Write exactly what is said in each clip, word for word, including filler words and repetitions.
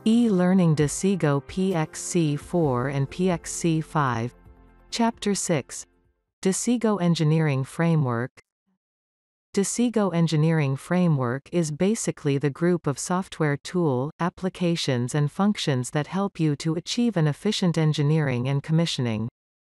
E-Learning Desigo P X C four and P X C five. Chapter six. Desigo Engineering Framework. Desigo Engineering Framework is basically the group of software tool, applications and functions that help you to achieve an efficient engineering and commissioning.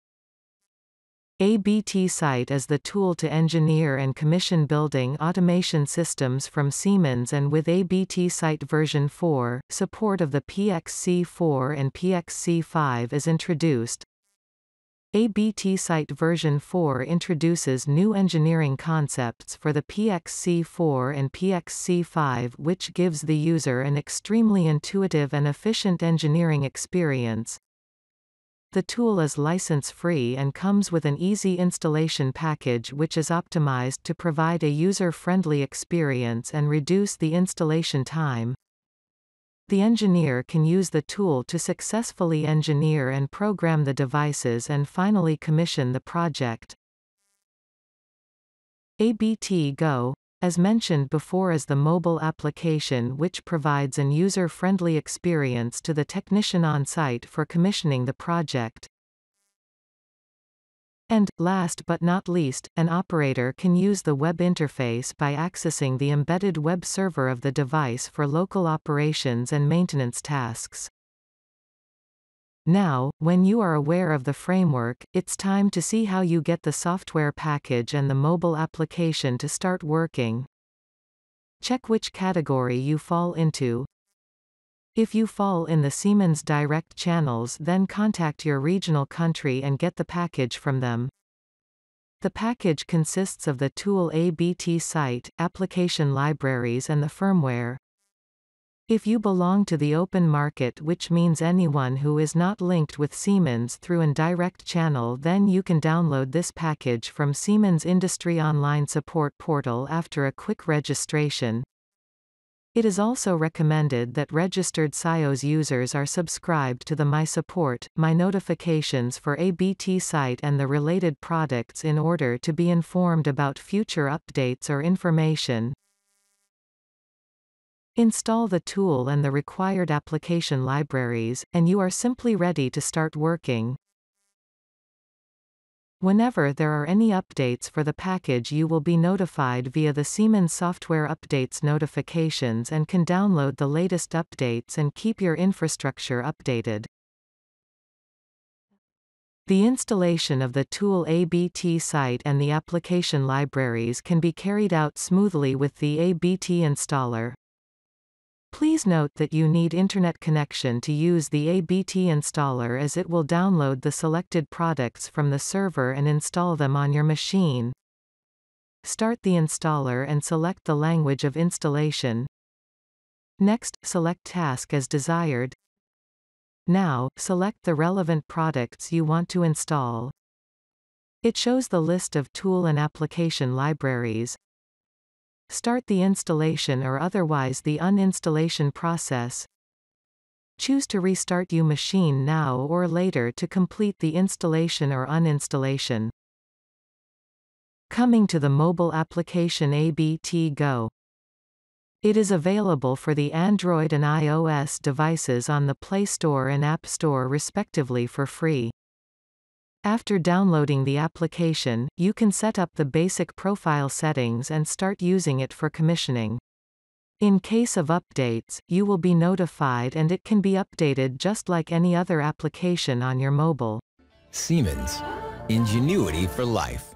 A B T Site is the tool to engineer and commission building automation systems from Siemens, and with A B T Site version four, support of the P X C four and P X C five is introduced. A B T Site version four introduces new engineering concepts for the P X C four and P X C five, which gives the user an extremely intuitive and efficient engineering experience. The tool is license-free and comes with an easy installation package which is optimized to provide a user-friendly experience and reduce the installation time. The engineer can use the tool to successfully engineer and program the devices and finally commission the project. A B T Go, as mentioned before, is the mobile application which provides an user-friendly experience to the technician on site for commissioning the project. And, last but not least, an operator can use the web interface by accessing the embedded web server of the device for local operations and maintenance tasks. Now, when you are aware of the framework, it's time to see how you get the software package and the mobile application to start working. Check which category you fall into. If you fall in the Siemens direct channels, then contact your regional country and get the package from them. The package consists of the tool A B T Site, application libraries and the firmware. If you belong to the open market, which means anyone who is not linked with Siemens through an direct channel, then you can download this package from Siemens Industry Online Support Portal after a quick registration. It is also recommended that registered S I O S users are subscribed to the My Support, My Notifications for A B T Site and the related products in order to be informed about future updates or information. Install the tool and the required application libraries, and you are simply ready to start working. Whenever there are any updates for the package, you will be notified via the Siemens Software Updates notifications and can download the latest updates and keep your infrastructure updated. The installation of the tool A B T Site and the application libraries can be carried out smoothly with the A B T Installer. Please note that you need internet connection to use the A B T Installer, as it will download the selected products from the server and install them on your machine. Start the installer and select the language of installation. Next, select task as desired. Now, select the relevant products you want to install. It shows the list of tool and application libraries. Start the installation or otherwise the uninstallation process. Choose to restart your machine now or later to complete the installation or uninstallation. Coming to the mobile application A B T Go. It is available for the Android and iOS devices on the Play Store and App Store respectively for free. After downloading the application, you can set up the basic profile settings and start using it for commissioning. In case of updates, you will be notified and it can be updated just like any other application on your mobile. Siemens. Ingenuity for life.